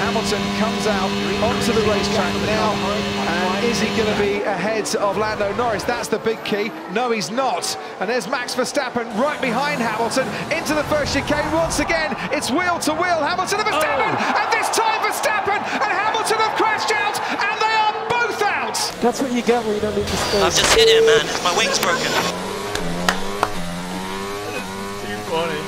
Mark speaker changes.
Speaker 1: Hamilton comes out onto the racetrack now, and is he going to be ahead of Lando Norris? That's the big key. No, he's not. And there's Max Verstappen right behind Hamilton into the first chicane. Once again, it's wheel to wheel. Hamilton and Verstappen, and this time Verstappen and Hamilton have crashed out, and they are both out.
Speaker 2: That's what you get when you don't need to stay.
Speaker 3: I've just hit it, man. My wing's broken.
Speaker 4: Too funny.